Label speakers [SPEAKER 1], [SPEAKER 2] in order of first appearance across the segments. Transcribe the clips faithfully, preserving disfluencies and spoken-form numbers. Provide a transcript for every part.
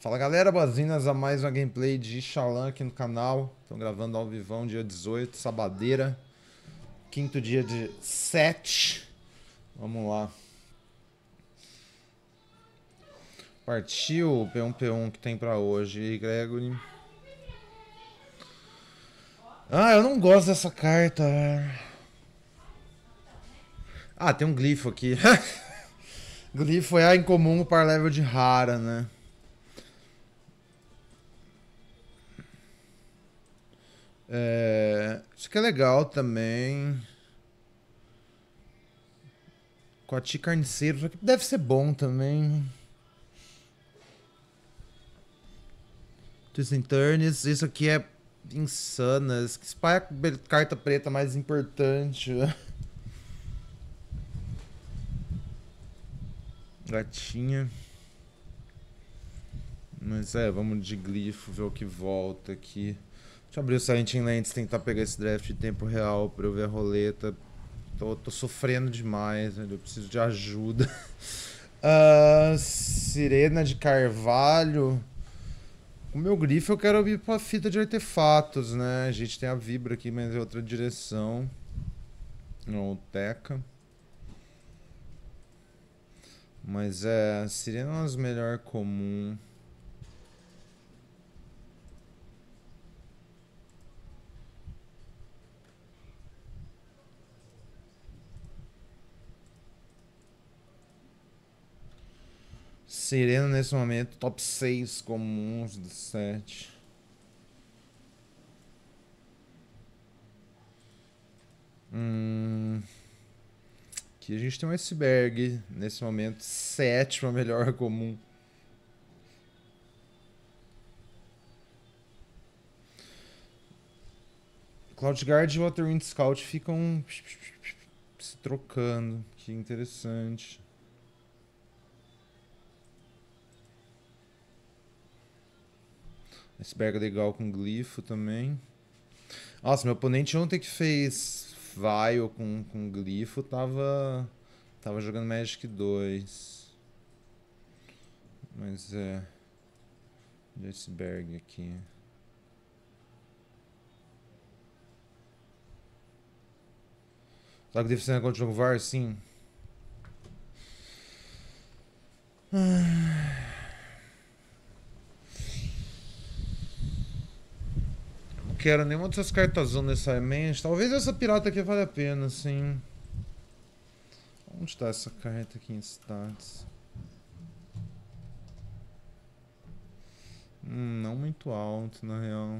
[SPEAKER 1] Fala galera, boas-vindas a mais uma gameplay de Xalan aqui no canal. Estão gravando ao vivão, dia dezoito, sabadeira. Quinto dia de sete. Vamos lá. Partiu o P um P um que tem pra hoje. E aí, Gregory? Ah, eu não gosto dessa carta. Ah, tem um glifo aqui. Glifo é incomum para level de rara, né? É, isso que é legal também. Coati carniceiro, só que deve ser bom também. Twisting Turns, isso aqui é insanas. Que spy é a carta preta mais importante. Gatinha. Mas é, vamos de glifo, ver o que volta aqui. Deixa eu abrir o Silent Lands, tentar pegar esse draft de tempo real pra eu ver a roleta. Tô, tô sofrendo demais, né? Eu preciso de ajuda. uh, Sirena de Carvalho. O meu grifo eu quero ir pra fita de artefatos, né? A gente tem a Vibra aqui, mas é outra direção. Não, Teca. Mas é, Sirena é uma das melhores comuns. Sereno nesse momento, top seis comuns do set. Hum, aqui a gente tem um iceberg, nesse momento, sétima melhor comum. Cloud Guard e Waterwind Scout ficam se trocando, que interessante. Iceberg legal com glifo também. Nossa, meu oponente ontem que fez Vile com, com glifo tava, tava jogando Magic dois. Mas é... de iceberg aqui. Será que deve ser contra o jogo V A R? Sim. Não quero nenhuma dessas cartas necessariamente. Talvez essa pirata aqui vale a pena, sim. Onde está essa carta aqui em stats? Hum, não muito alto, na real.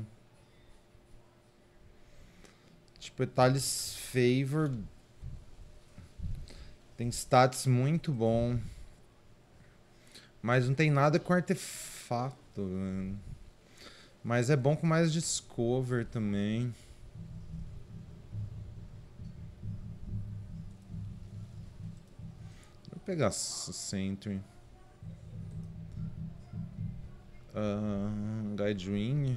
[SPEAKER 1] Tipo, Etalis Favor tem stats muito bom. Mas não tem nada com artefato, velho. Mas é bom com mais Discover também. Vou pegar Sentry. Uh, Guide Ring.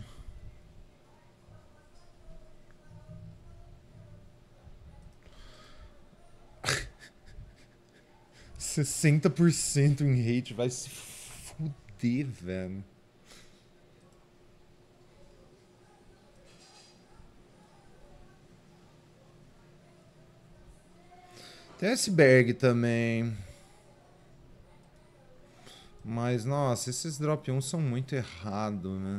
[SPEAKER 1] sessenta por cento em hate, vai se fuder, velho. Tem iceberg também. Mas, nossa, esses drop um são muito errados, né?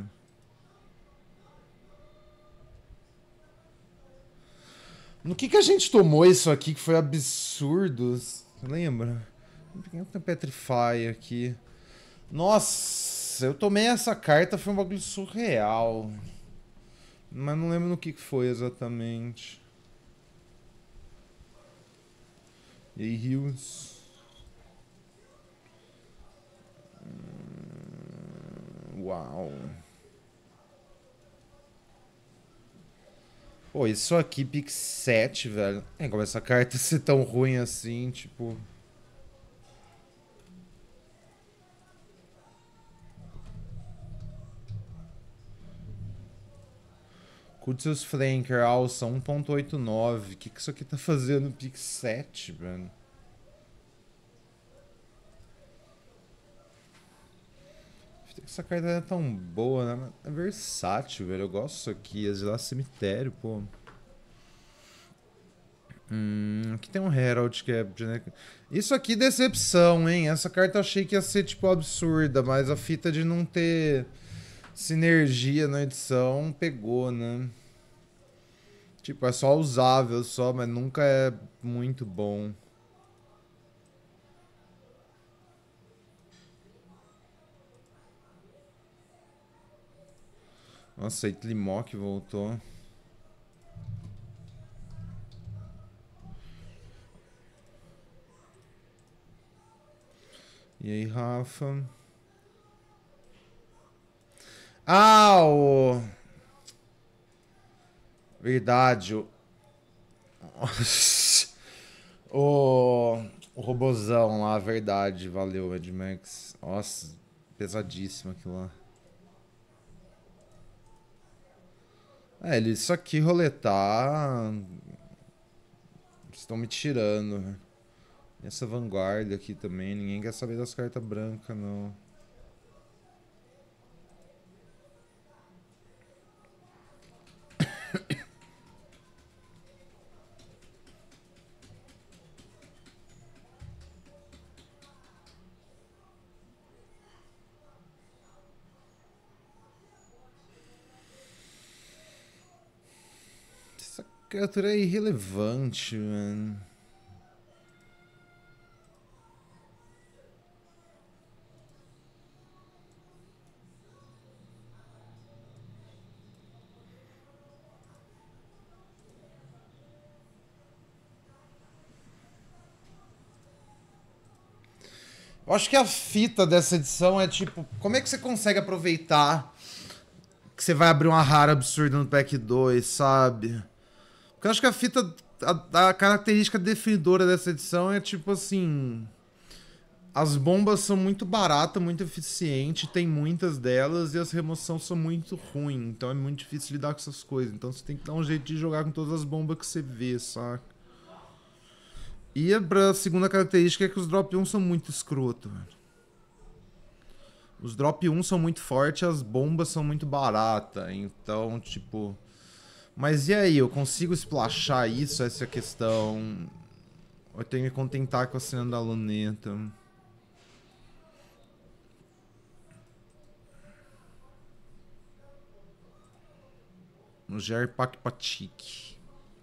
[SPEAKER 1] No que que a gente tomou isso aqui que foi absurdo? Lembra? Tem um Petrify aqui. Nossa, eu tomei essa carta, foi um bagulho surreal. Mas não lembro no que que foi exatamente. E aí, Rios? Uau. Pô, isso aqui, pick sete, velho. É, como essa carta ser tão ruim assim, tipo... Cutius Flanker, alça um ponto oitenta e nove. O que que isso aqui tá fazendo no pick sete, velho? Essa carta não é tão boa, né? É versátil, velho. Eu gosto disso aqui. Exilar cemitério, pô. Hum, aqui tem um Herald que é... Isso aqui, decepção, hein? Essa carta eu achei que ia ser, tipo, absurda, mas a fita de não ter sinergia na edição pegou, né? Tipo, é só usável só, mas nunca é muito bom. Nossa, Itlimok voltou. E aí, Rafa? Ah, o... Verdade, o... o... O robozão lá, verdade. Valeu, Ed Max. Nossa, pesadíssimo aquilo lá. É, ele isso aqui roletar... Estão me tirando. E essa vanguarda aqui também, ninguém quer saber das cartas brancas, não. Essa criatura é irrelevante, mano. Eu acho que a fita dessa edição é tipo, como é que você consegue aproveitar que você vai abrir uma rara absurda no pack dois, sabe? Porque eu acho que a fita, a, a característica definidora dessa edição é tipo assim... As bombas são muito baratas, muito eficientes, tem muitas delas e as remoções são muito ruins. Então é muito difícil lidar com essas coisas. Então você tem que dar um jeito de jogar com todas as bombas que você vê, saca? E a segunda característica é que os drop um são muito escroto, velho. Os drop um são muito fortes, as bombas são muito baratas. Então, tipo... Mas e aí, eu consigo splashar isso? Essa é a questão. Eu tenho que me contentar com a cena da luneta. No Ger Pakpatik.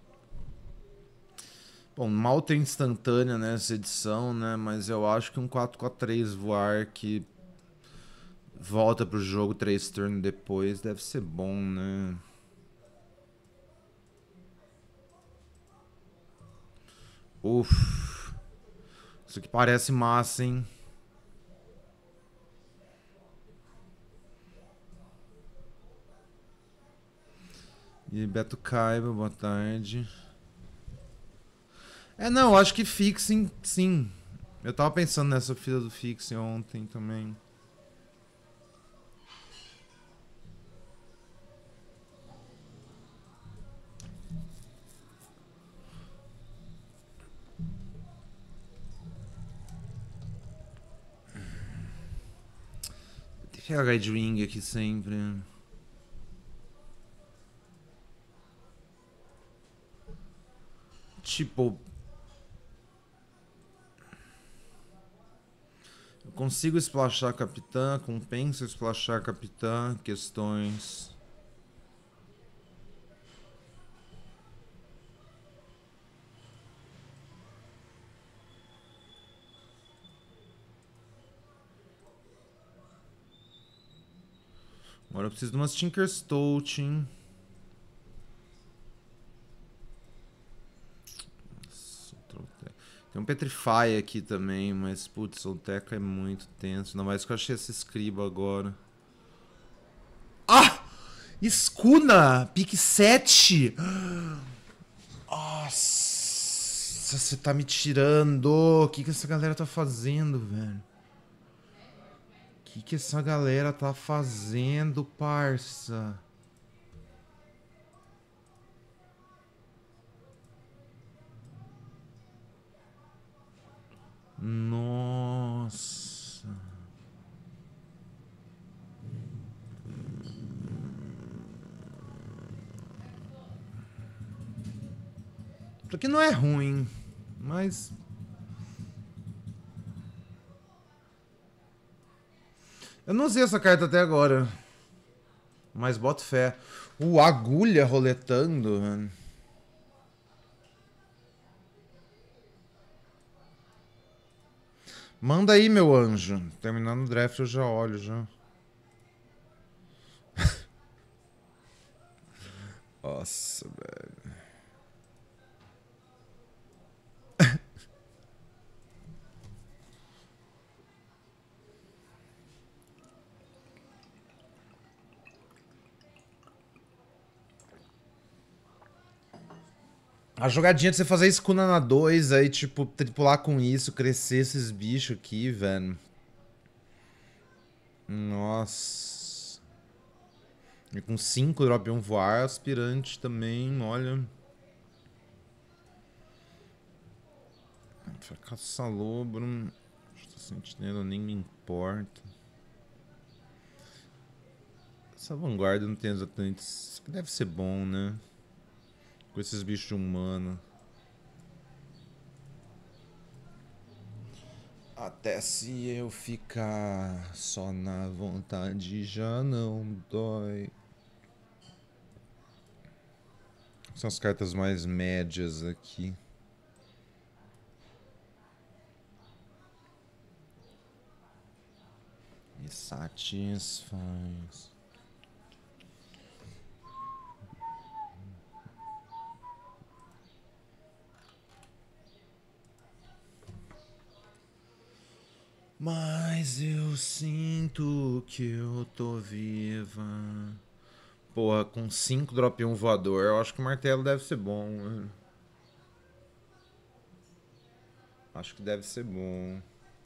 [SPEAKER 1] Bom, mal tem instantânea nessa edição, né? Mas eu acho que um quatro quatro três voar que volta pro jogo três turnos depois deve ser bom, né? Uff. Isso aqui parece massa, hein? E Beto Caiba, boa tarde. É, não, acho que Fixing, sim. Eu tava pensando nessa fila do Fixing ontem também. Tem que pegar Guide aqui sempre. Tipo... Eu consigo splashar a Capitã, compensa splashar a Capitã, questões... Agora eu preciso de umas Tinkerstout, hein? Tem um Petrify aqui também, mas putz, o Teca é muito tenso. Ainda mais que eu achei esse escriba agora. Ah! Escuna! Pique sete! Nossa, você tá me tirando! O que, que essa galera tá fazendo, velho? O que, que essa galera tá fazendo, parça? Nossa. Isso aqui não é ruim, mas... Eu não usei essa carta até agora. Mas boto fé. O agulha roletando, mano. Manda aí, meu anjo. Terminando o draft eu já olho já. Nossa, velho. A jogadinha de você fazer escuna na dois, aí, tipo, tripular com isso, crescer esses bichos aqui, velho. Nossa. E com cinco drop um voar, aspirante também, olha. Caça-lobro. Sentinela nem me importa. Essa vanguarda não tem exatamente. Isso aqui deve ser bom, né? Com esses bichos humanos. Até se eu ficar só na vontade já não dói. São as cartas mais médias aqui. Me satisfaz. Mas eu sinto que eu tô viva. Porra, com cinco drop um voador, eu acho que o martelo deve ser bom. Né? Acho que deve ser bom.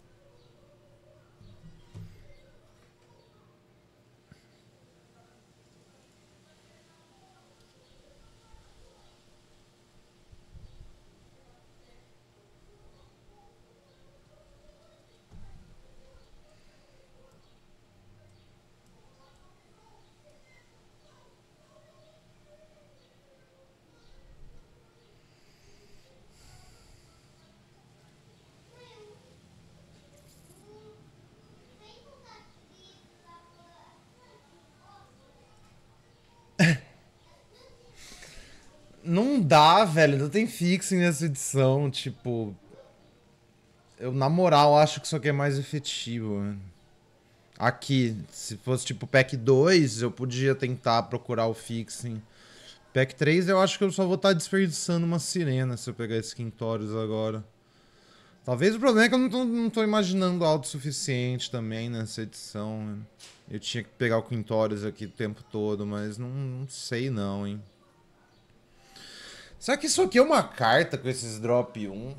[SPEAKER 1] Não dá, velho. Não tem fixing nessa edição. Tipo. Eu, na moral, acho que isso aqui é mais efetivo. Mano. Aqui, se fosse tipo pack dois, eu podia tentar procurar o fixing. Pack três, eu acho que eu só vou estar desperdiçando uma sirena se eu pegar esse Quintorius agora. Talvez o problema é que eu não tô, não tô imaginando algo suficiente também nessa edição. Né? Eu tinha que pegar o Quintorius aqui o tempo todo, mas não, não sei não, hein. Será que isso aqui é uma carta com esses drop um?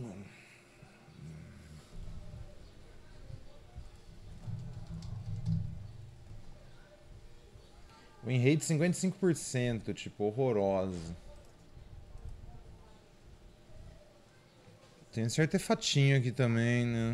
[SPEAKER 1] Win rate cinquenta e cinco por cento, tipo, horrorosa. Tem esse artefatinho aqui também, né?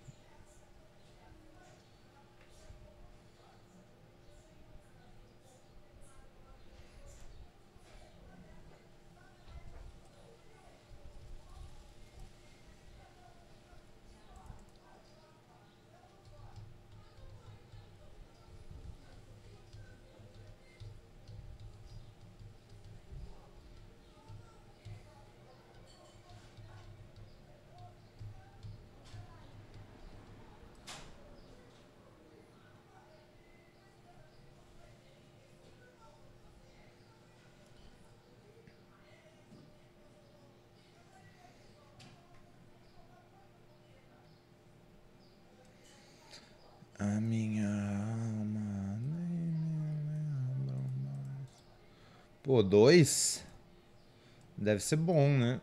[SPEAKER 1] A minha alma nem me lembra mais. Pô, dois? Deve ser bom, né?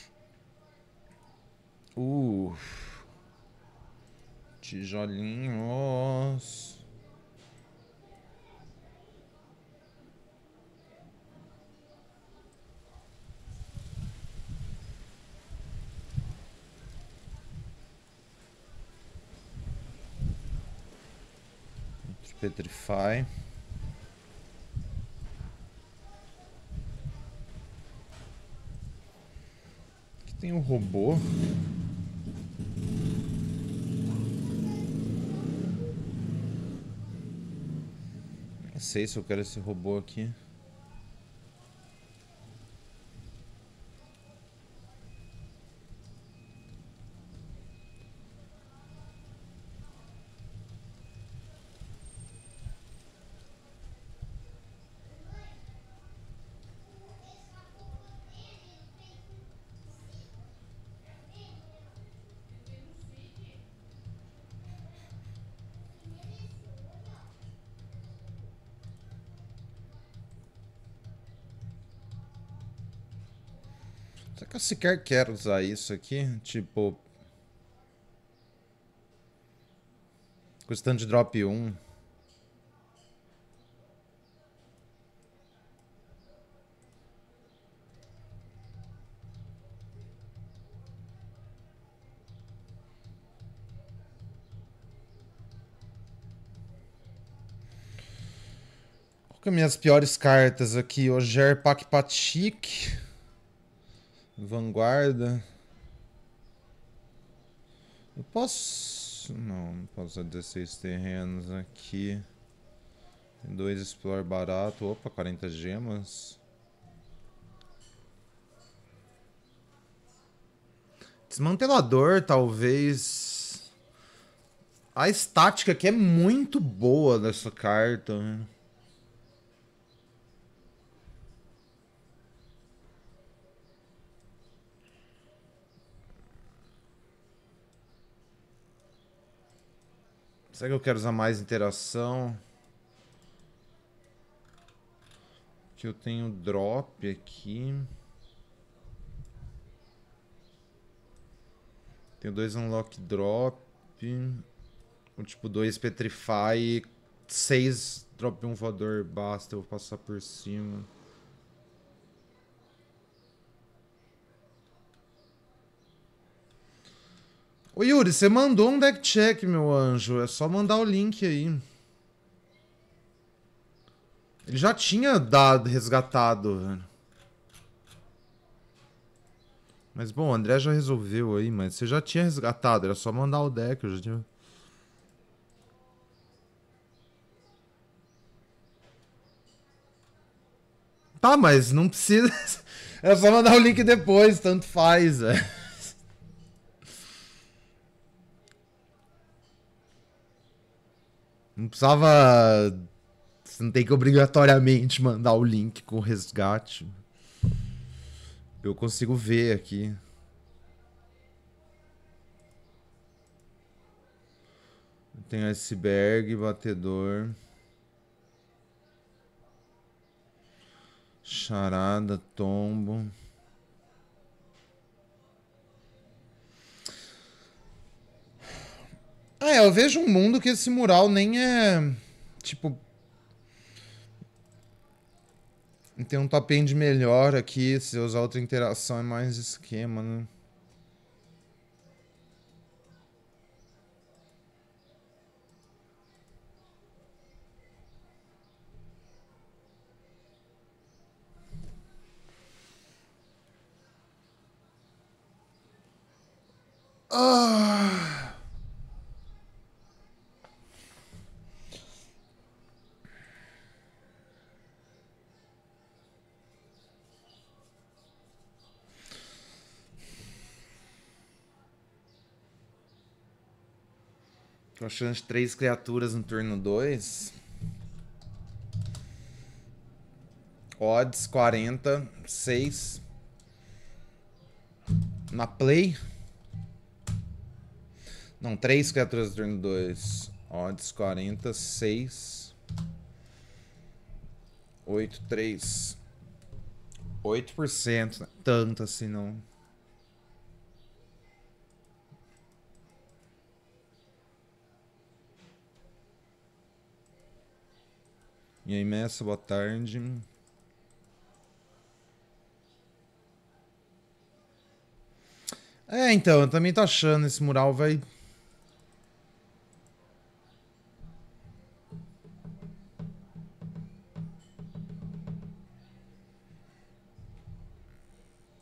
[SPEAKER 1] Uh. Tijolinhos. Petrify. Tem um robô. Não sei se eu quero esse robô aqui. Será que eu sequer quero usar isso aqui? Tipo... Custando de drop um. Qual que é minhas piores cartas aqui? Oger Pakpatik. Vanguarda. Eu posso... Não, não posso usar dezesseis terrenos aqui. Tem dois Explore barato. Opa, quarenta gemas. Desmantelador, talvez. A estática aqui é muito boa dessa carta. Será que eu quero usar mais interação? Que eu tenho drop aqui. Tenho dois unlock drop. O tipo dois petrify. seis drop um voador basta. Eu vou passar por cima. Ô Yuri, você mandou um deck check, meu anjo. É só mandar o link aí. Ele já tinha dado, resgatado, velho. Mas bom, o André já resolveu aí, mas você já tinha resgatado, era só mandar o deck, eu já tinha... Tá, mas não precisa... É só mandar o link depois, tanto faz, velho. Não precisava... Você não tem que obrigatoriamente mandar o link com o resgate. Eu consigo ver aqui. Tem iceberg, batedor. Charada, tombo. É, eu vejo um mundo que esse mural nem é... Tipo... Tem um top end melhor aqui, se usar outra interação é mais esquema, né? Ah... Tô achando de três criaturas no turno dois. Odds quarenta, seis. Na play. Não, três criaturas no turno dois. Odds quarenta, seis. oito, três. oito por cento. Né? Tanto assim não. E aí, Messa, boa tarde. É, então, eu também tô achando esse mural vai...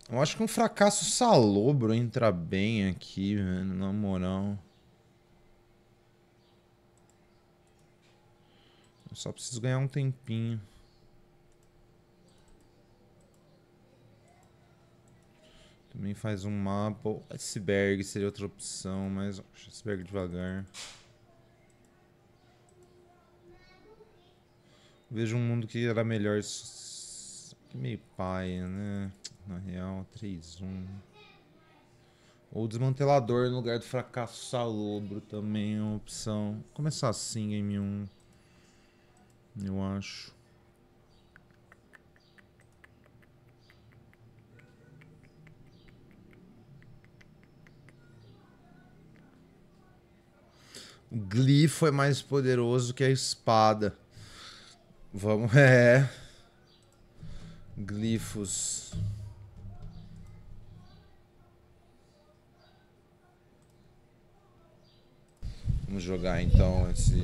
[SPEAKER 1] Eu acho que um fracasso salobro entra bem aqui, velho, na moral. Eu só preciso ganhar um tempinho. Também faz um mapa. Iceberg seria outra opção, mas iceberg devagar. Vejo um mundo que era melhor. Meio paia, né? Na real, três um. Ou desmantelador no lugar do fracasso salobro também é uma opção. Vou começar assim, M um. Eu acho. O glifo é mais poderoso que a espada. Vamos, é. Glifos. Vamos jogar então esse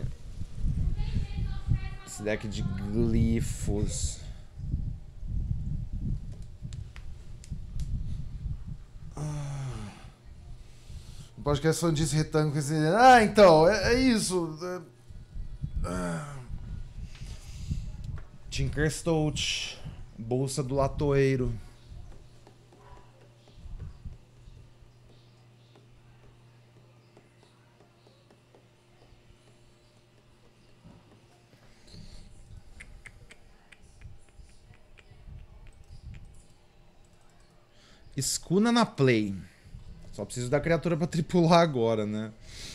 [SPEAKER 1] esse deck de glifos. Ah. O podcast falando disso retângulo. Ah, então, é, é isso. Ah. Tinkerstout. Bolsa do latoeiro. Escuna na play. Só preciso da criatura pra tripular agora, né?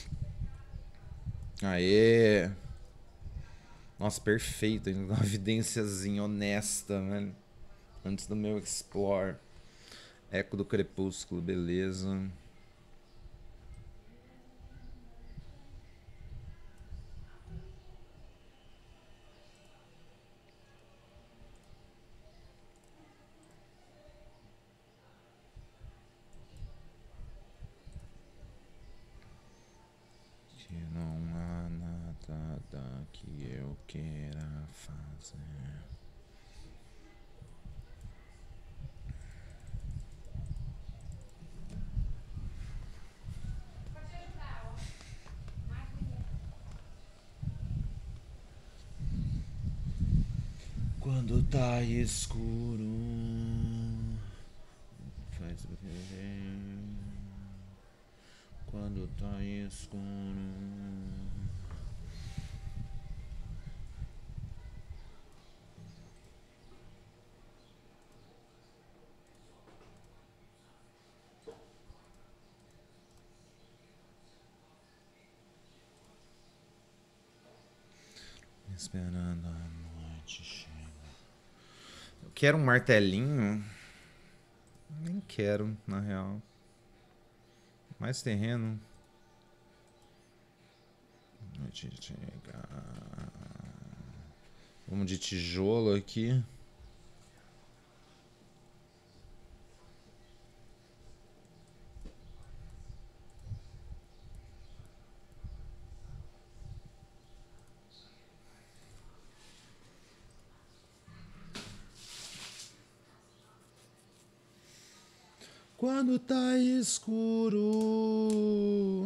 [SPEAKER 1] Aê! Nossa, perfeito. Uma evidênciazinha honesta, velho. Antes do meu explore. Eco do crepúsculo, beleza. Que não há nada que eu queira fazer. Quando tá escuro, faz o que quando tá escuro. Esperando a noite chegar. Eu quero um martelinho. Nem quero, na real. Mais terreno. Noite chegar. Vamos de tijolo aqui. Quando tá escuro.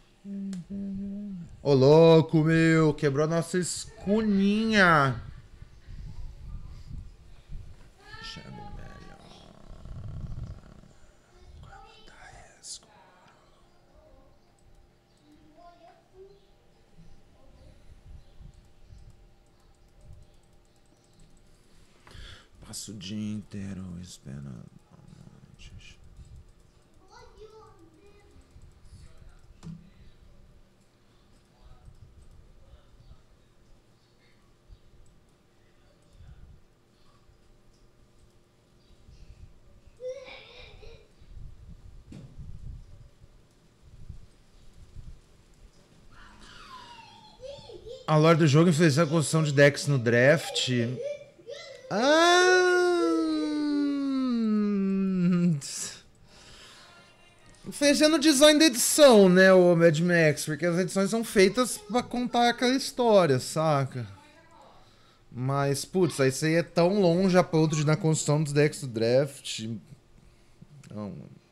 [SPEAKER 1] Ô louco, meu, quebrou a nossa escuninha. Chame melhor. Quando tá escuro. Passo o dia inteiro esperando. A lore do jogo influencia a construção de decks no draft. Ah, influencia no design da edição, né, o Mad Max? Porque as edições são feitas pra contar aquela história, saca? Mas, putz, aí isso aí é tão longe a ponto de na construção dos decks do draft. Então,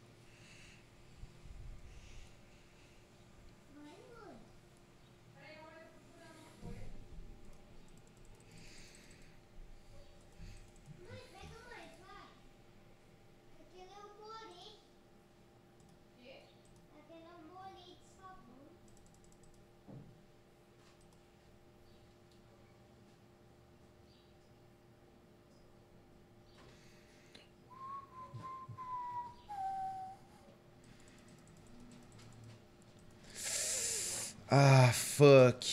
[SPEAKER 1] ah, fuck.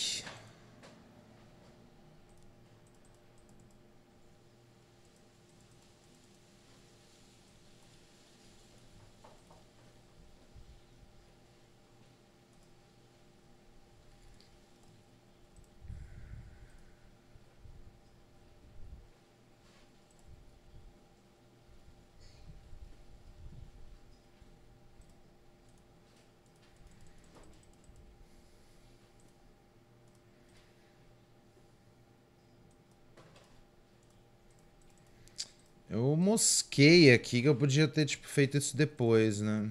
[SPEAKER 1] Eu mosquei aqui que eu podia ter, tipo, feito isso depois, né?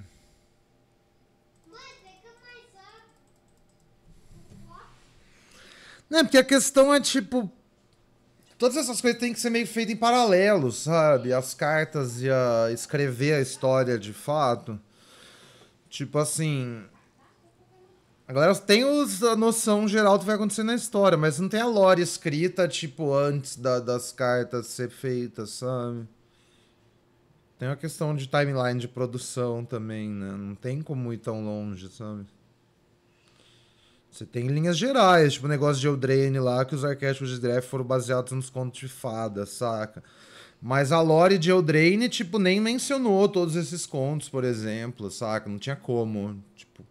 [SPEAKER 1] Não, porque a questão é, tipo... Todas essas coisas têm que ser meio feitas em paralelo, sabe? As cartas e a... escrever a história de fato. Tipo assim... A galera tem os, a noção geral do que vai acontecer na história, mas não tem a lore escrita, tipo, antes da, das cartas ser feitas, sabe? Tem uma questão de timeline de produção também, né? Não tem como ir tão longe, sabe? Você tem linhas gerais, tipo o negócio de Eldraine lá, que os arquétipos de draft foram baseados nos contos de fada, saca? Mas a lore de Eldraine, tipo, nem mencionou todos esses contos, por exemplo, saca? Não tinha como, tipo...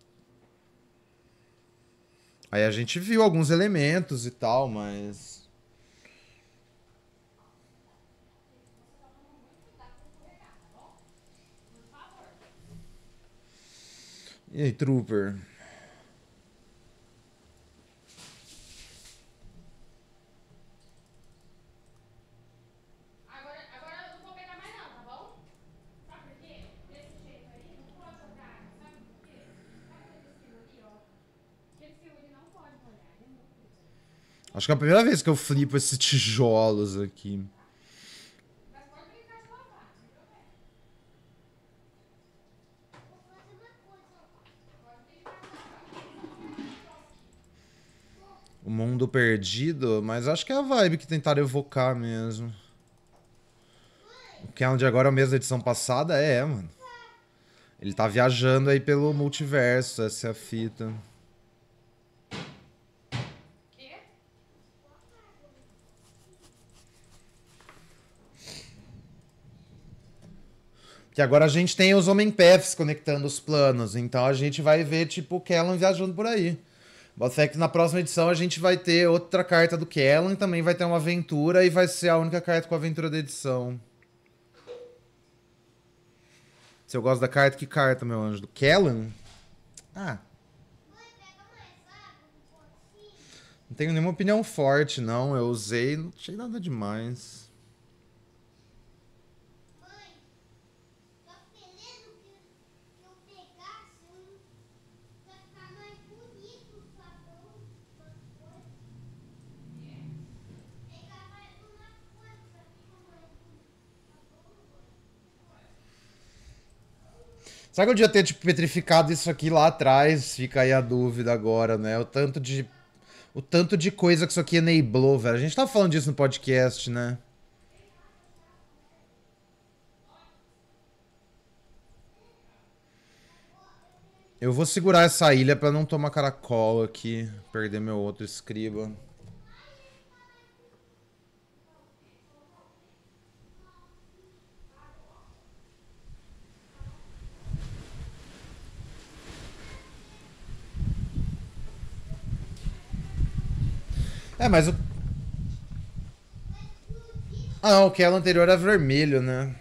[SPEAKER 1] Aí a gente viu alguns elementos e tal, mas... E aí, Trooper?
[SPEAKER 2] Agora, agora eu não vou pegar mais não, tá bom? Sabe por quê? Desse jeito aí, não pode jogar. Sabe por quê? Sabe aquele fio ali, ó? Aquele fio ele não pode molhar, ele é muito duro.
[SPEAKER 1] Acho que é a primeira vez que eu flipo esses tijolos aqui.
[SPEAKER 2] Mas pode brincar de lavar, não tem problema. Vou fazer uma coisa, ó. Pode brincar de lavar.
[SPEAKER 1] O mundo perdido, mas acho que é a vibe que tentaram evocar mesmo. O Callan de agora é o mesmo da edição passada? É, mano. Ele tá viajando aí pelo multiverso, essa é a fita.
[SPEAKER 2] Quê?
[SPEAKER 1] Que agora a gente tem os Homem-Paths conectando os planos, então a gente vai ver, tipo, o Callan viajando por aí. Bota fé que na próxima edição a gente vai ter outra carta do Callan, também vai ter uma aventura e vai ser a única carta com aventura da edição. Se eu gosto da carta, que carta, meu anjo? Do Callan? Ah. Não tenho nenhuma opinião forte, não. Eu usei, não achei nada demais. Será que eu devia ter, tipo, petrificado isso aqui lá atrás? Fica aí a dúvida agora, né? O tanto de... O tanto de coisa que isso aqui enablou, velho. A gente tava falando disso no podcast, né? Eu vou segurar essa ilha pra não tomar caracol aqui. Perder meu outro escriba. É, mas o... Ah, não, o Callan anterior era vermelho, né?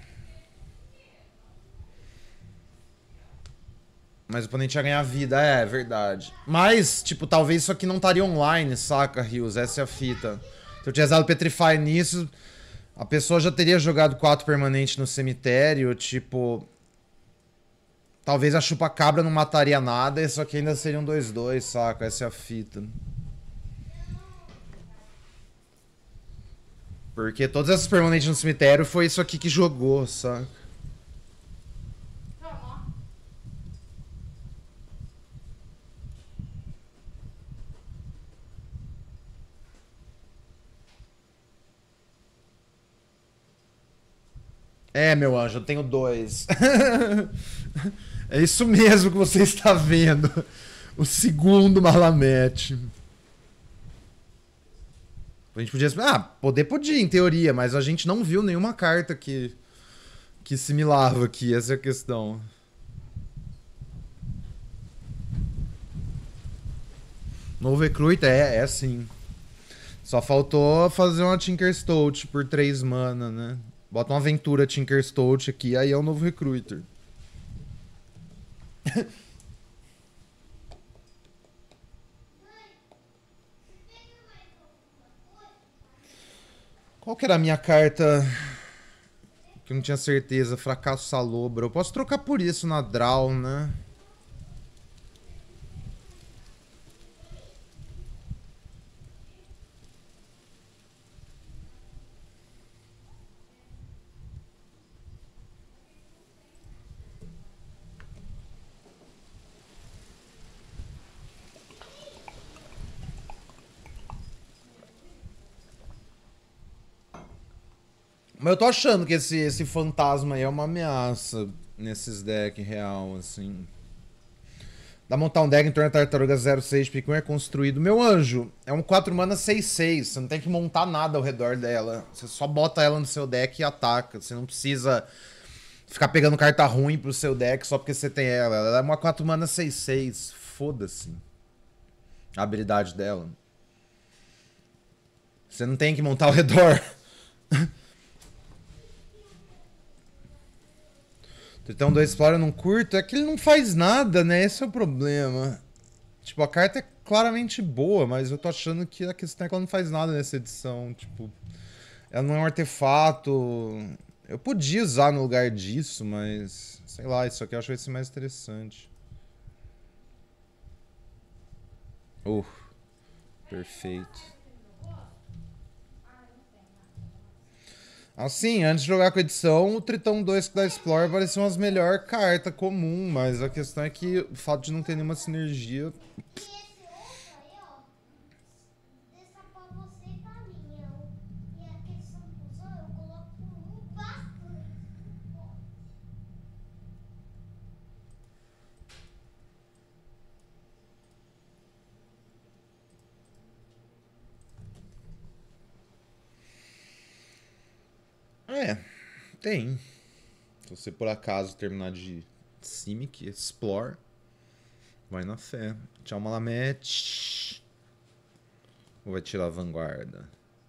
[SPEAKER 1] Mas o oponente ia ganhar vida, é, é verdade. Mas, tipo, talvez isso aqui não estaria online, saca, Rios? Essa é a fita. Se eu tivesse dado Petrify nisso, a pessoa já teria jogado quatro permanentes no cemitério, tipo... Talvez a chupa-cabra não mataria nada, só que ainda seriam dois dois, saca? Essa é a fita. Porque todas essas permanentes no cemitério foi isso aqui que jogou, saca? É, meu anjo, eu tenho dois. É isso mesmo que você está vendo. O segundo Malamete. A gente podia... Ah, poder podia, em teoria, mas a gente não viu nenhuma carta que, que similava aqui, essa é a questão. Novo Recruit, é, é sim. Só faltou fazer uma Tinker Stout por três mana, né? Bota uma aventura Tinker Stout aqui, aí é o novo Recruiter. Qual que era a minha carta que eu não tinha certeza? Fracasso Salobra. Eu posso trocar por isso na draw, né? Mas eu tô achando que esse, esse fantasma aí é uma ameaça nesses decks real, assim. Dá montar um deck em torno da tartaruga zero seis, porque um é construído. Meu anjo, é um quatro mana seis seis. Você não tem que montar nada ao redor dela. Você só bota ela no seu deck e ataca. Você não precisa ficar pegando carta ruim pro seu deck só porque você tem ela. Ela é uma quatro mana seis seis. Foda-se a habilidade dela. Você não tem que montar ao redor. Tritão dois Explorer eu não curto, é que ele não faz nada, né? Esse é o problema. Tipo, a carta é claramente boa, mas eu tô achando que a questão é que ela não faz nada nessa edição. Tipo, ela não é um artefato. Eu podia usar no lugar disso, mas... Sei lá, isso aqui eu acho que vai ser mais interessante. Uh, perfeito. Assim, antes de jogar com a edição, o Tritão dois da Explorer parecia umas melhor carta comum, mas a questão é que o fato de não ter nenhuma sinergia... É, tem. Se você por acaso terminar de Simic, Explore, vai na fé. Tchau, Malamete. Ou vai tirar a vanguarda?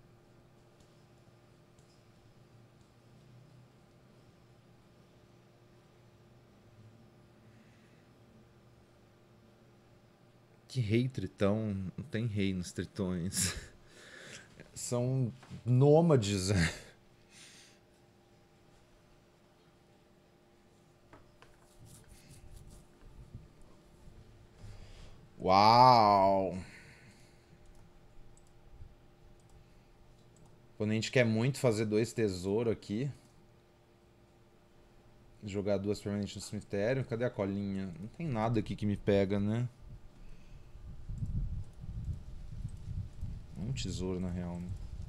[SPEAKER 1] Que rei tritão? Não tem rei nos tritões. São nômades. Uau! O oponente quer muito fazer dois tesouros aqui. Jogar duas permanentes no cemitério. Cadê a colinha? Não tem nada aqui que me pega, né? Um tesouro, na real. Né?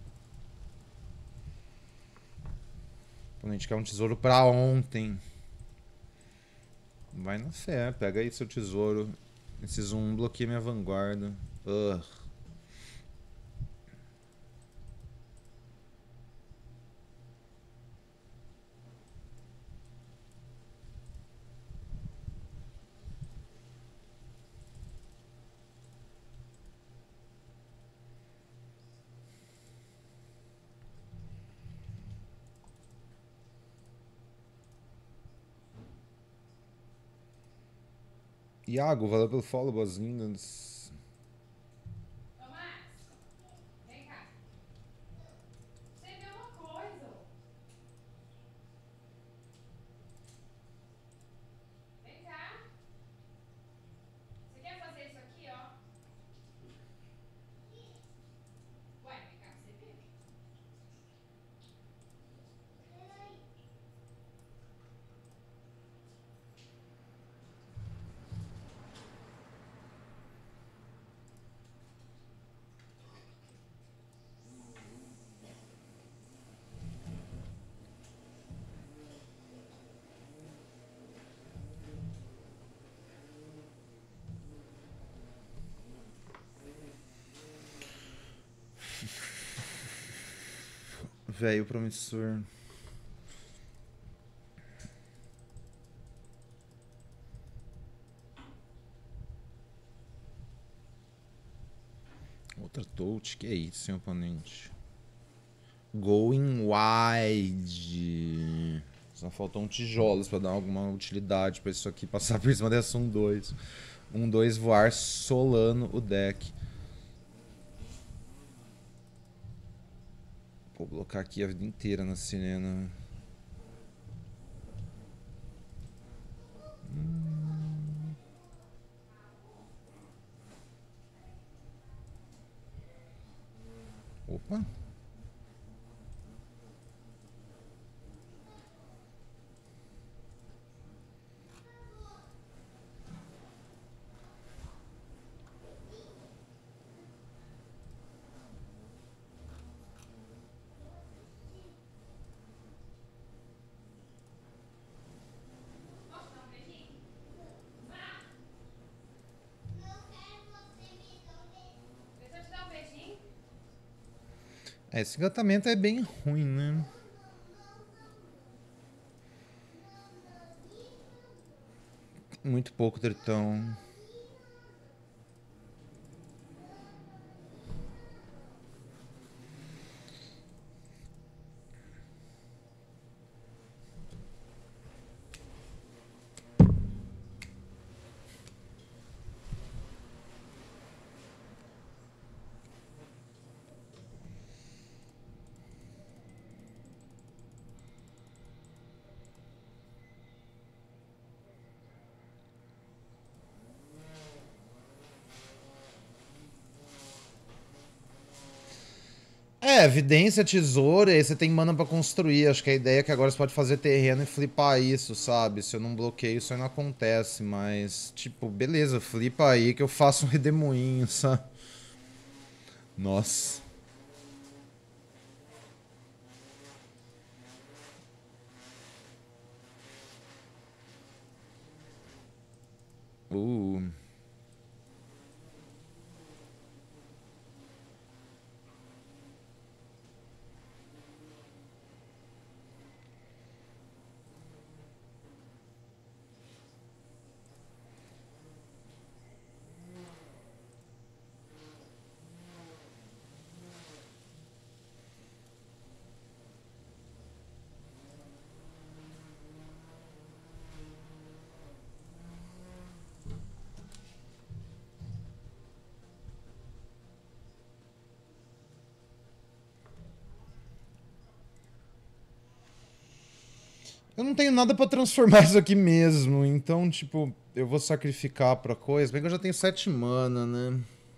[SPEAKER 1] O oponente quer um tesouro pra ontem. Vai na fé. Pega aí seu tesouro. Esse zoom bloqueia minha vanguarda. Ugh. Iago, valeu pelo follow, boas-vindas.
[SPEAKER 2] Ô, Max, vem cá. Você vê uma coisa. Vem cá.
[SPEAKER 1] velho promissor. Outra touch, que é isso, sem oponente. Going wide. Só faltam tijolos pra dar alguma utilidade pra isso aqui passar por cima dessa um dois. um dois voar solando o deck. Vou blocar aqui a vida inteira na sirena. Hum. Opa. É, esse engatamento é bem ruim, né? Muito pouco tritão. É, evidência, tesoura, e aí você tem mana pra construir. Acho que a ideia é que agora você pode fazer terreno e flipar isso, sabe? Se eu não bloqueio, isso aí não acontece. Mas, tipo, beleza, flipa aí que eu faço um redemoinho, sabe? Nossa. Uh... Eu não tenho nada pra transformar isso aqui mesmo, então, tipo, eu vou sacrificar pra coisa. Bem que eu já tenho sete mana, né?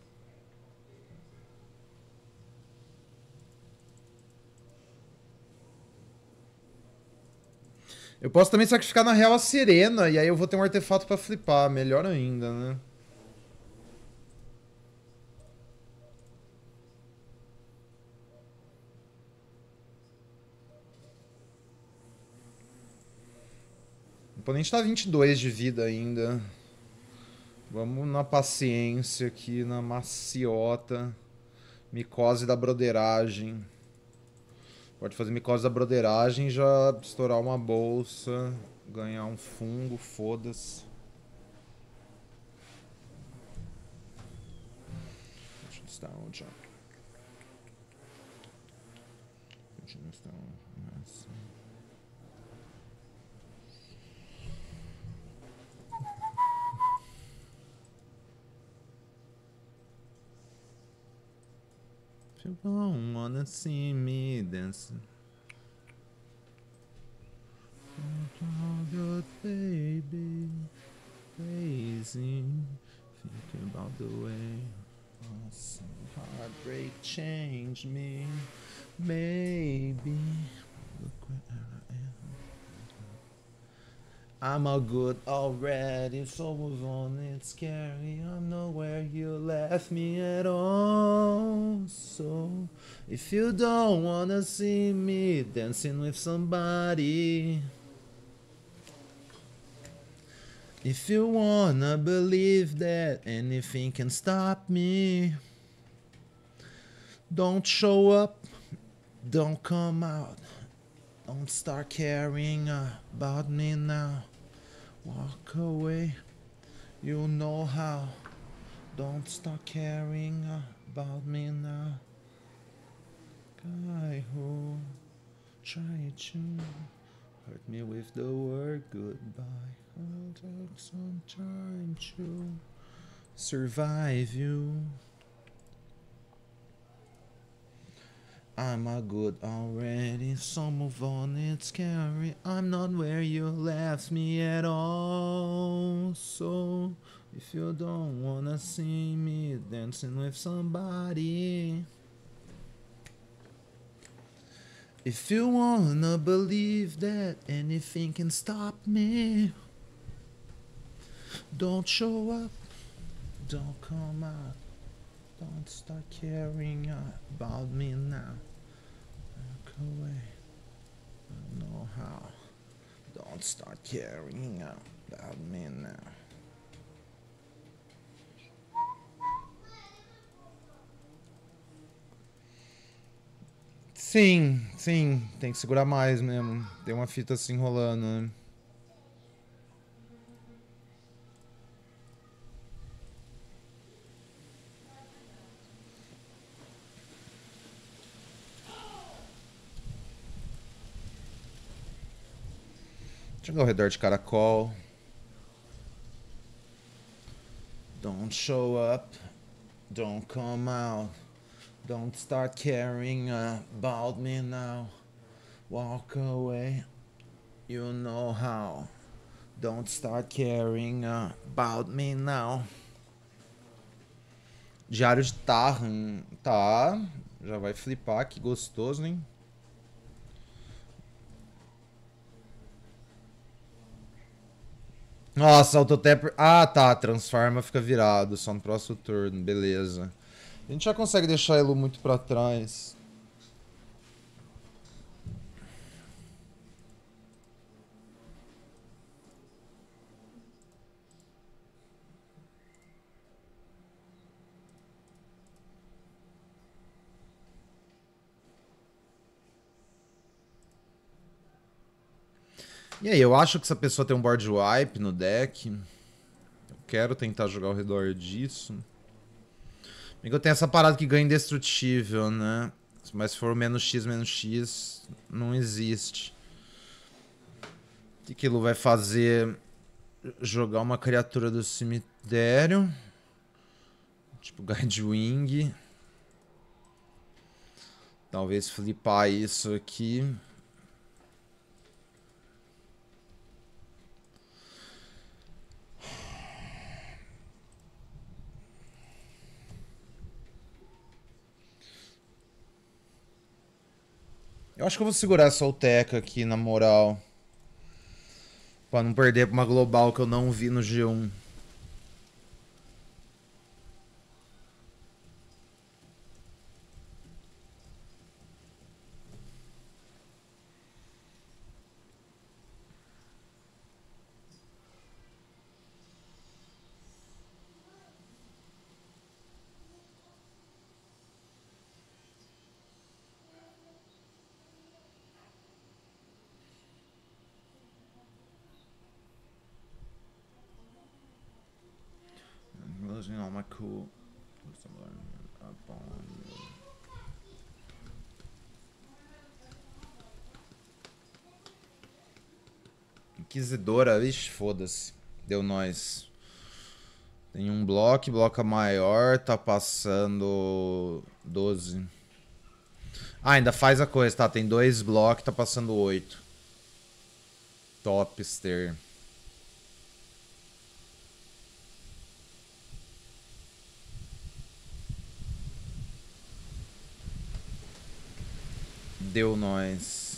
[SPEAKER 1] Eu posso também sacrificar na real a Sirena, e aí eu vou ter um artefato pra flipar, melhor ainda, né? O oponente tá vinte e dois de vida ainda. Vamos na paciência aqui, na maciota. Micose da broderagem. Pode fazer micose da broderagem, já estourar uma bolsa, ganhar um fungo, foda-se. Down, jump. Continue down. Nice. If you don't wanna see me dancing, all good, baby, crazy, thinking about the way awesome heartbreak changed me, maybe. Look where I am. I'm all good already, so move on, it's scary. I'm nowhere you left me at all. So if you don't wanna see me dancing with somebody, if you wanna believe that anything can stop me, don't show up Don't come out. Don't start caring about me now. Walk away. You know how. Don't start caring about me now. Guy who tried to hurt me with the word goodbye. I'll take some time to survive you. I'm a good already, so move on, it's scary. I'm not where you left me at all. So if you don't wanna see me dancing with somebody, if you wanna believe that anything can stop me, don't show up, don't come out. Don't start caring about me now. Walk away. I don't know how. Don't start caring about me now. Sim, sim. Tem que segurar mais mesmo. Tem uma fita assim rolando, né? Deixa eu ver ao redor de caracol. Don't show up. Don't come out. Don't start caring about me now. Walk away. You know how. Don't start caring about me now. Diário de Tarran. Tá. Já vai flipar. Que gostoso, hein? Nossa, autotapper. Ah, tá. Transforma, fica virado. Só no próximo turno. Beleza. A gente já consegue deixar ele muito pra trás. E aí, eu acho que essa pessoa tem um board wipe no deck. Eu quero tentar jogar ao redor disso. Eu tenho essa parada que ganha indestrutível, né? Mas se for menos X, menos X, não existe. O que aquilo vai fazer? Jogar uma criatura do cemitério. Tipo Guidewing. Talvez flipar isso aqui. Eu acho que eu vou segurar essa Olteca aqui, na moral. Pra não perder pra uma global que eu não vi no G um. Losing all my cool. Inquisidora, vixe, foda-se. Deu nós. Tem um bloco, bloco maior, tá passando doze. Ah, ainda faz a coisa, tá? Tem dois blocos, tá passando oito. Topster. Deu nós.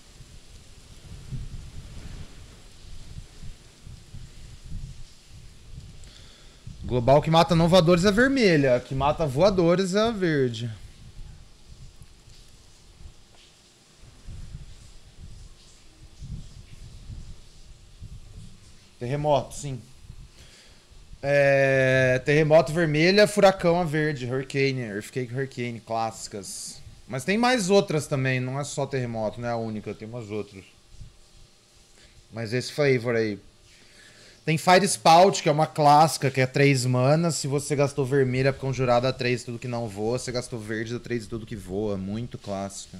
[SPEAKER 1] Global que mata não voadores é a vermelha. Que mata voadores é a verde. Terremoto, sim. É... Terremoto vermelha, furacão a verde. Hurricane, Earthquake Hurricane, clássicas. Mas tem mais outras também, não é só terremoto, não é a única, tem umas outras. Mas esse flavor aí. Tem Fire Spout, que é uma clássica, que é três manas. Se você gastou vermelha é conjurada a três tudo que não voa. Se você gastou verde, dá três tudo que voa. Muito clássica.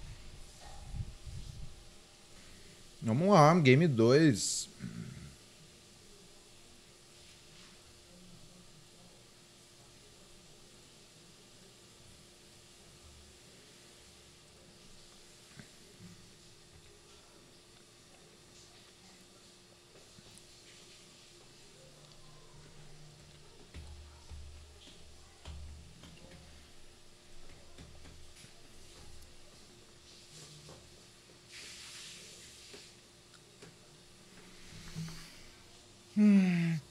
[SPEAKER 1] Vamos lá, game dois. Hum.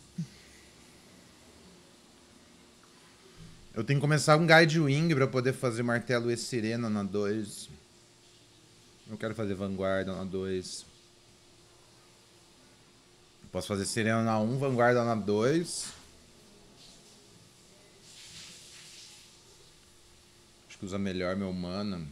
[SPEAKER 1] Eu tenho que começar um Guide Wing pra poder fazer Martelo e Sirena na dois. Eu quero fazer Vanguarda na dois. Posso fazer Sirena na um, Vanguarda na dois. Acho que usa melhor meu mana.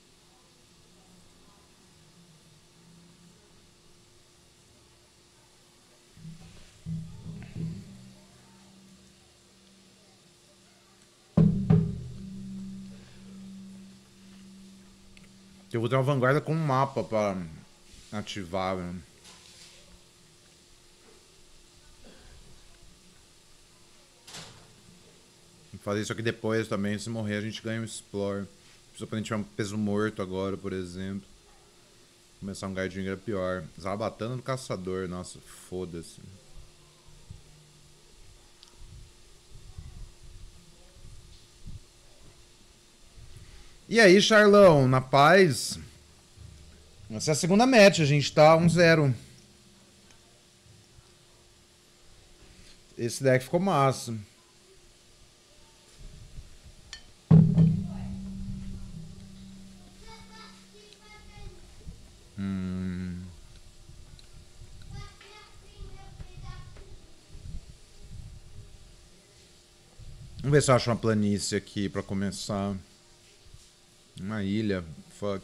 [SPEAKER 1] Eu vou ter uma vanguarda com um mapa pra ativar, né? Vou fazer isso aqui depois também. Se morrer, a gente ganha um Explore. Principalmente tiver um peso morto agora, por exemplo. Começar um Guiding é pior. Zarabatana do Caçador. Nossa, foda-se. E aí, Charlão, na paz? Essa é a segunda match, a gente tá um zero. Esse deck ficou massa. Hum. Vamos ver se eu acho uma planície aqui pra começar. Uma ilha, fuck.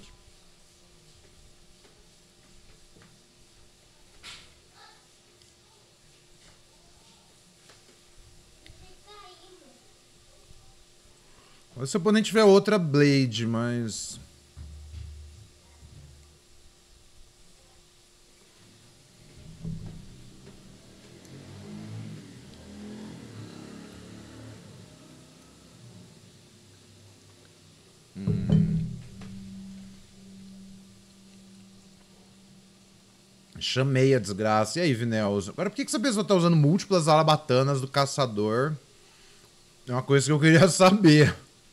[SPEAKER 1] Ou se o oponente tiver outra Blade, mas... Chamei a desgraça. E aí, Vinels? Agora, por que essa pessoa tá usando múltiplas alabatanas do caçador? É uma coisa que eu queria saber.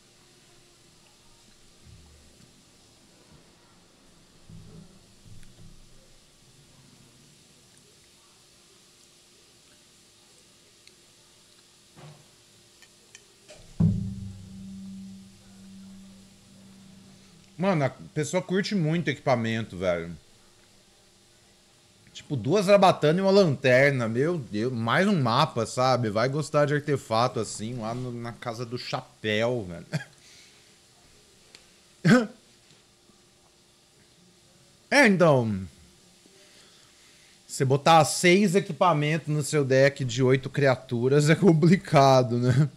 [SPEAKER 1] Mano, a pessoa curte muito equipamento, velho. Tipo, duas rabatanas e uma lanterna. Meu Deus, mais um mapa, sabe? Vai gostar de artefato assim, lá no, na casa do chapéu, velho. É, então... Você botar seis equipamentos no seu deck de oito criaturas é complicado, né?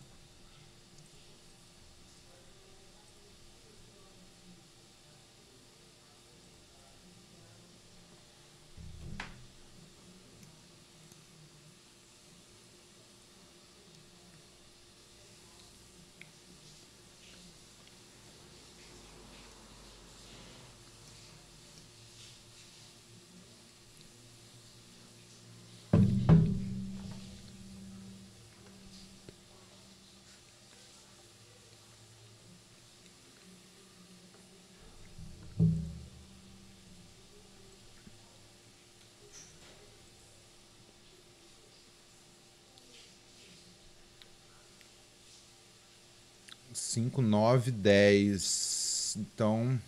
[SPEAKER 1] cinco, nove, dez. Então...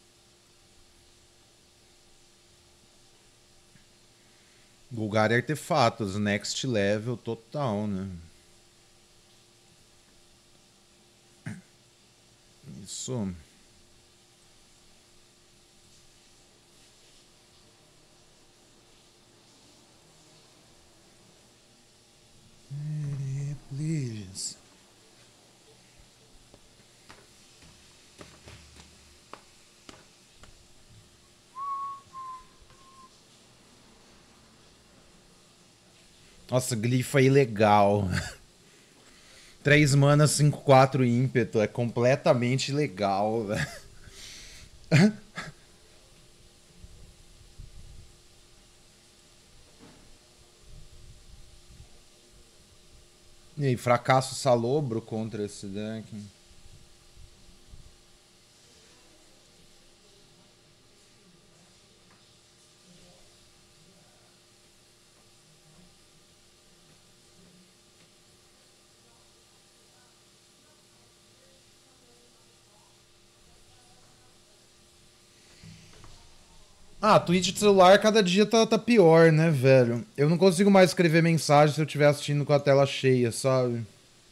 [SPEAKER 1] Golgari artefatos, next level total, né? Isso. Nossa, glifo é ilegal. três mana, cinco, quatro ímpeto. É completamente ilegal, velho. E aí, fracasso salobro contra esse deck. Ah, Twitch de celular cada dia tá, tá pior, né, velho? Eu não consigo mais escrever mensagem se eu estiver assistindo com a tela cheia, sabe?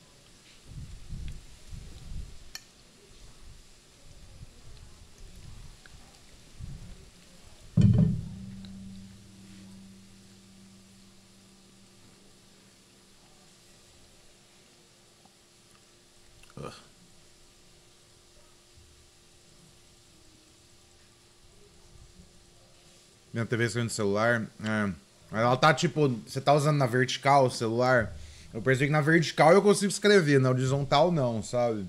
[SPEAKER 1] Minha T V saindo do celular. É. Ela tá tipo. Você tá usando na vertical o celular? Eu percebi que na vertical eu consigo escrever, na horizontal não, sabe?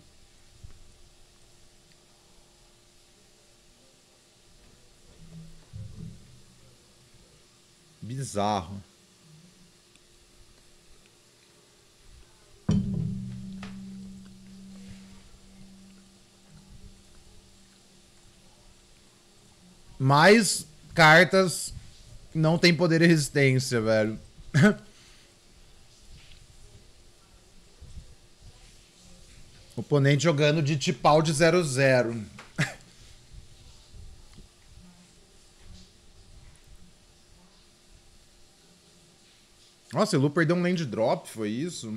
[SPEAKER 1] Bizarro. Mais cartas não tem poder e resistência, velho. Oponente jogando de tipal de zero zero. Nossa, o Lu perdeu um land drop, foi isso?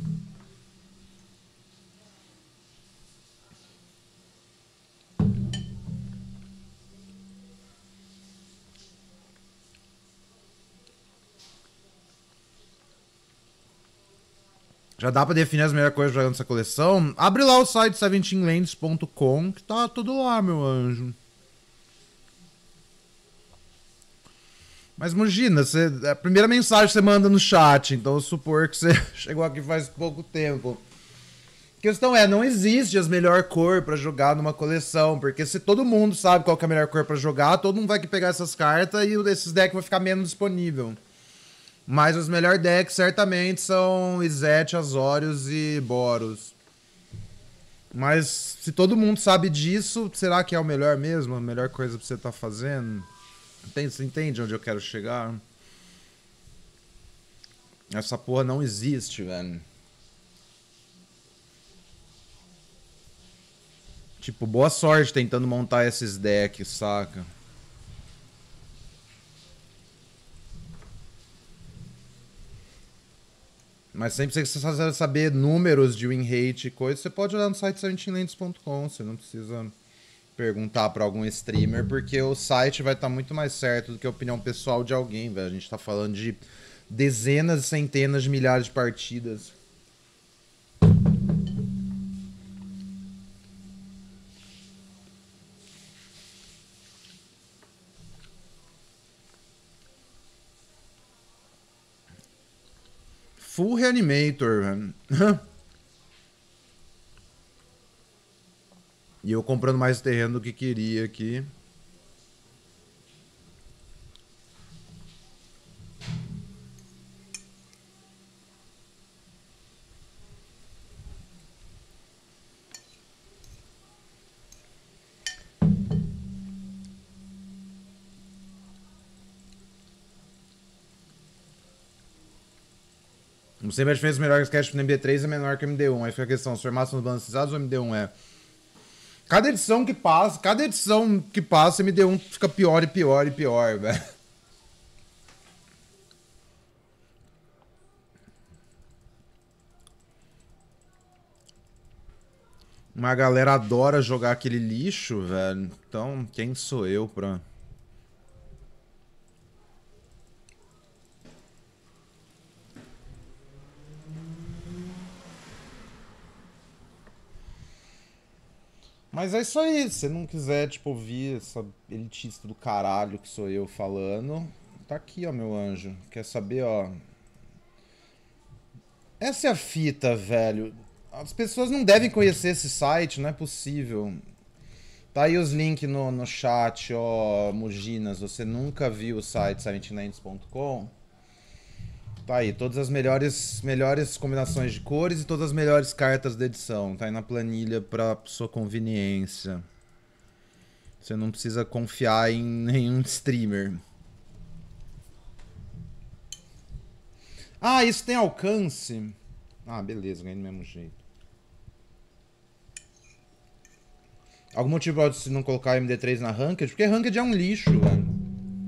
[SPEAKER 1] Já dá pra definir as melhores coisas jogando essa coleção? Abre lá o site seventeen lands ponto com que tá tudo lá, meu anjo. Mas imagina, você, a primeira mensagem que você manda no chat, então eu supor que você chegou aqui faz pouco tempo. A questão é, não existe as melhores cores pra jogar numa coleção, porque se todo mundo sabe qual que é a melhor cor pra jogar, todo mundo vai aqui pegar essas cartas e esses decks vão ficar menos disponível. Mas os melhores decks certamente são Izete, Azorius e Boros. Mas se todo mundo sabe disso, será que é o melhor mesmo? A melhor coisa pra você estar tá fazendo? Você entende onde eu quero chegar? Essa porra não existe, velho. Tipo, boa sorte tentando montar esses decks, saca? Mas sempre que você precisa saber números de win rate e coisa, você pode olhar no site seventeen lands ponto com, você não precisa perguntar pra algum streamer, porque o site vai estar tá muito mais certo do que a opinião pessoal de alguém, velho. A gente tá falando de dezenas e centenas de milhares de partidas. Full Reanimator, velho. E eu comprando mais terreno do que queria aqui. Não sei, mas a diferença melhor que Sketch no M D três é menor que o M D um. Aí fica a questão, se formatos balanceados ou M D um é. Cada edição que passa, cada edição que passa, M D um fica pior e pior e pior, velho. Uma galera adora jogar aquele lixo, velho. Então, quem sou eu pra... Mas é isso aí, se você não quiser, tipo, ouvir essa elitista do caralho que sou eu falando, tá aqui, ó, meu anjo. Quer saber, ó? Essa é a fita, velho. As pessoas não devem conhecer esse site, não é possível. Tá aí os links no, no chat, ó, Muginas. Você nunca viu o site seventy nines ponto com? Tá aí, todas as melhores, melhores combinações de cores e todas as melhores cartas da edição. Tá aí na planilha pra sua conveniência. Você não precisa confiar em nenhum streamer. Ah, isso tem alcance? Ah, beleza, ganhei do mesmo jeito. Algum motivo pra você não colocar M D três na Ranked? Porque Ranked é um lixo, velho.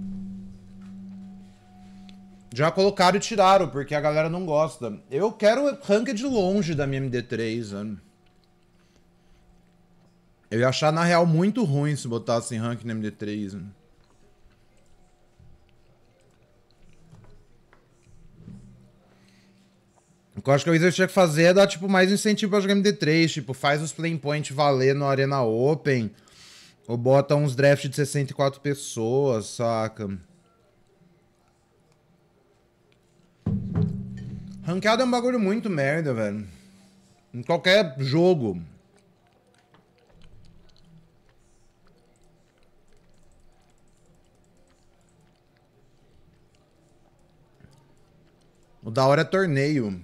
[SPEAKER 1] Já colocaram e tiraram, porque a galera não gosta. Eu quero Ranked longe da minha M D três, velho. Eu ia achar, na real, muito ruim se botassem Ranked na M D três, velho. O que eu acho que a Wizards tinha que fazer é dar, tipo, mais incentivo pra jogar M D três. Tipo, faz os play point valer no Arena Open. Ou bota uns draft de sessenta e quatro pessoas, saca? Ranqueada é um bagulho muito merda, velho. Em qualquer jogo. O da hora é torneio.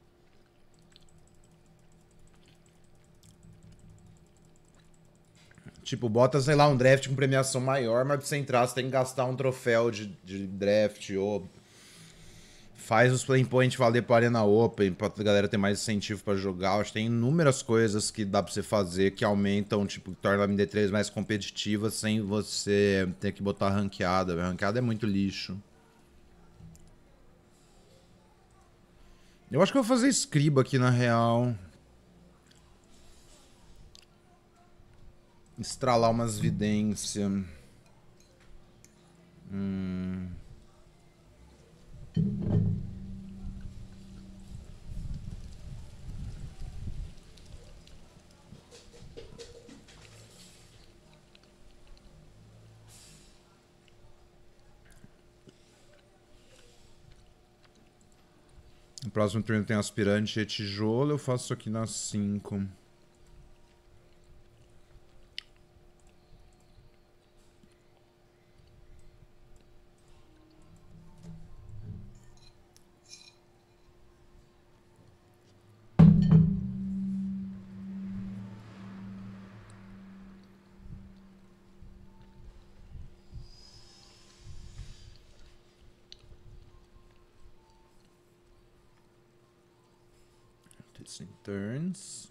[SPEAKER 1] Tipo, bota, sei lá, um draft com premiação maior, mas pra você entrar você tem que gastar um troféu de, de draft, ou faz os play point valer pra Arena Open, pra galera ter mais incentivo pra jogar. Acho que tem inúmeras coisas que dá pra você fazer que aumentam, tipo, torna a M D três mais competitiva sem você ter que botar ranqueada. A ranqueada é muito lixo. Eu acho que eu vou fazer escriba aqui, na real. Estralar umas vidências. Hum. No próximo turno tem aspirante e tijolo. Eu faço isso aqui nas cinco. Em turns.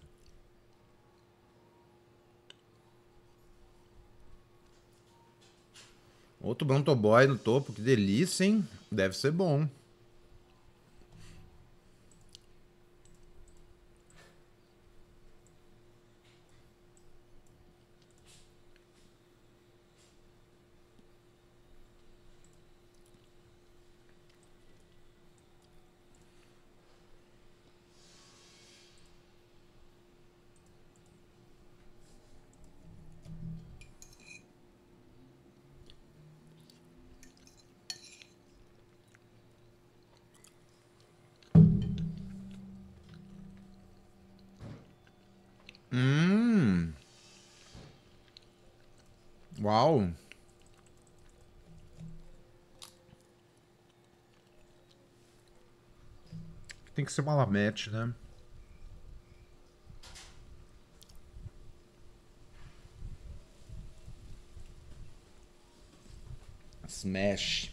[SPEAKER 1] Outro Bronto Boy no topo, que delícia, hein? Deve ser bom. Hum. Uau. Tem que ser uma Lamet, né? Smash.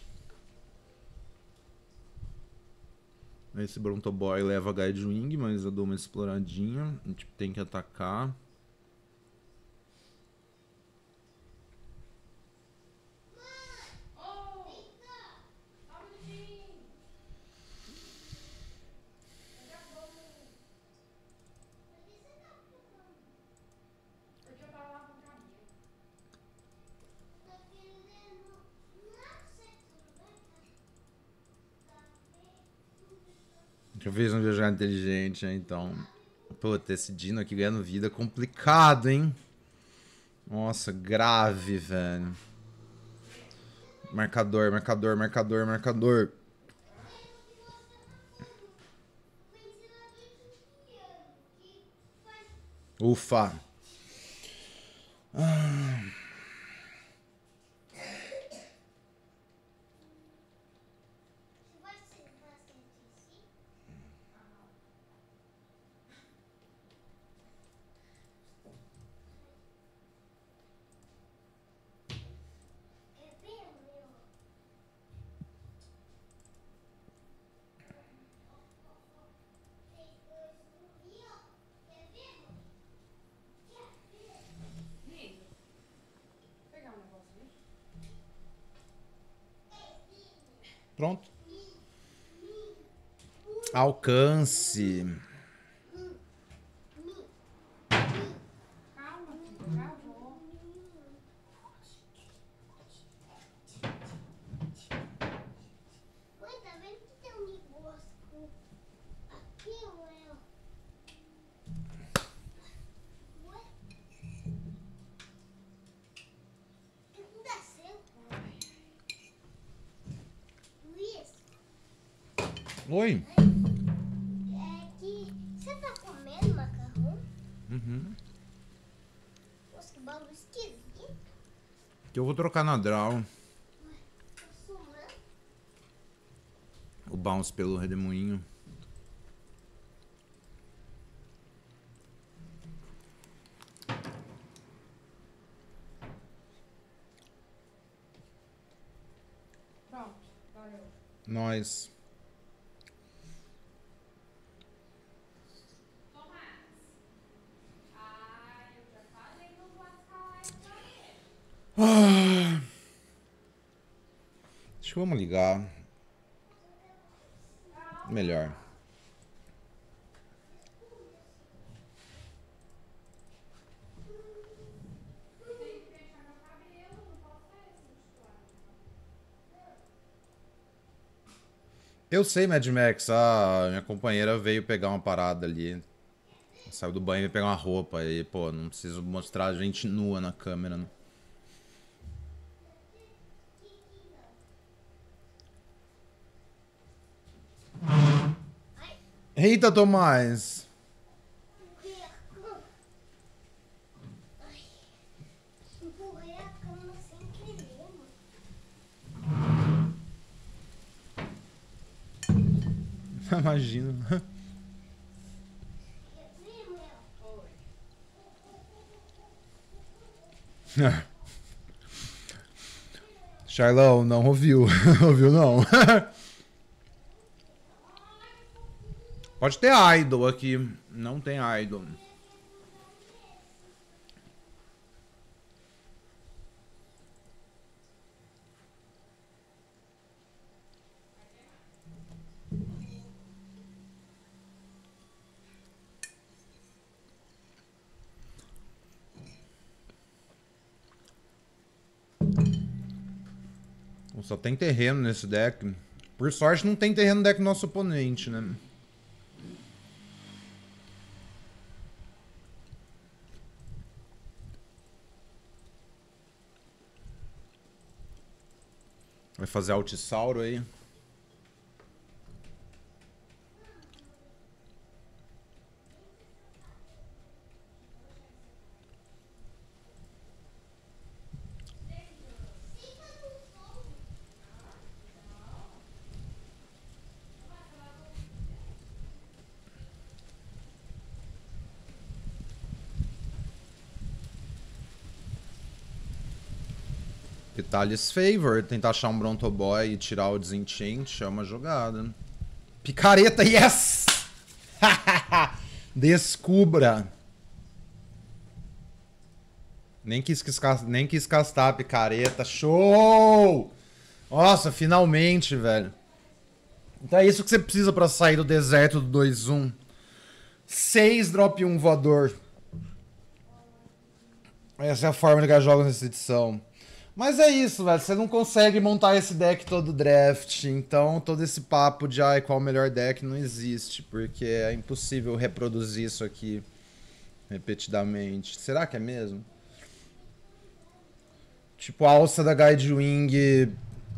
[SPEAKER 1] Esse Bronto Boy leva Guidewing, mas eu dou uma exploradinha. A gente tem que atacar. Eu fiz um viajar inteligente, né? Então. Puta, esse Dino aqui ganhando vida é complicado, hein? Nossa, grave, velho. Marcador, marcador, marcador, marcador. Ufa. Ah. Pronto. Alcance.
[SPEAKER 2] Calma, filho, gravou.
[SPEAKER 3] Mãe, tá vendo que tem um negócio aqui, ué? Ué? O que aconteceu? Luiz,
[SPEAKER 1] Oi.
[SPEAKER 3] é que você tá comendo macarrão?
[SPEAKER 1] Uhum.
[SPEAKER 3] Nossa, que bagulho esquisito.
[SPEAKER 1] Que eu vou trocar na Draw.
[SPEAKER 3] Tá sumando.
[SPEAKER 1] O bounce pelo redemoinho.
[SPEAKER 2] Pronto, valeu.
[SPEAKER 1] Nós.
[SPEAKER 2] Tomás. Ai, eu já falei, não vou escalar isso pra ele.
[SPEAKER 1] Ah. Acho que vamos ligar. Melhor.
[SPEAKER 2] Tem que fechar meu cabelo, não posso sair assim de toalha.
[SPEAKER 1] Eu sei, Mad Max. A minha companheira veio pegar uma parada ali. Saiu do banho e veio pegar uma roupa. E, pô, não preciso mostrar a gente nua na câmera, né? Eita, Tomás!
[SPEAKER 3] Empurrei a cama. Ai, empurrei a cama sem querer, mano.
[SPEAKER 1] Imagina.
[SPEAKER 3] Quer ver, Mel?
[SPEAKER 2] Oi.
[SPEAKER 1] Charlão, não ouviu. Ouviu, não. Pode ter idol aqui. Não tem idol. Só tem terreno nesse deck. Por sorte não tem terreno no deck do nosso oponente, né? Vai fazer Altisauro aí. Vitalis Favor, tentar achar um Bronto Boy e tirar o Disenchant é uma jogada. Picareta, yes! Descubra! Nem quis, nem quis castar a picareta. Show! Nossa, finalmente, velho. Então é isso que você precisa pra sair do deserto do dois um. seis drop um voador. Essa é a forma de ganhar jogos nessa edição. Mas é isso, velho. Você não consegue montar esse deck todo draft. Então todo esse papo de ai, qual o melhor deck não existe. Porque é impossível reproduzir isso aqui repetidamente. Será que é mesmo? Tipo, a alça da Guidewing...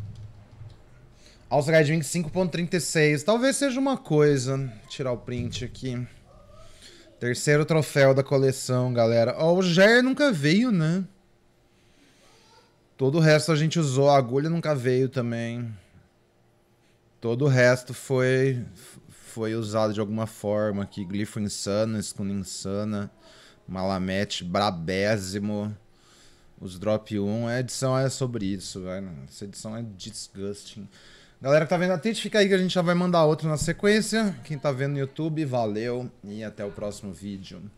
[SPEAKER 1] Alça da Guidewing cinco ponto trinta e seis. Talvez seja uma coisa. Vou tirar o print aqui. Terceiro troféu da coleção, galera. Ó, o Jair nunca veio, né? Todo o resto a gente usou. A agulha nunca veio também. Todo o resto foi foi usado de alguma forma aqui. Glifo insano, Escuna insana, Malamete brabésimo. Os drop um. A edição é sobre isso, velho. Essa edição é disgusting. Galera que tá vendo a Twitch, fica aí que a gente já vai mandar outro na sequência. Quem tá vendo no YouTube, valeu e até o próximo vídeo.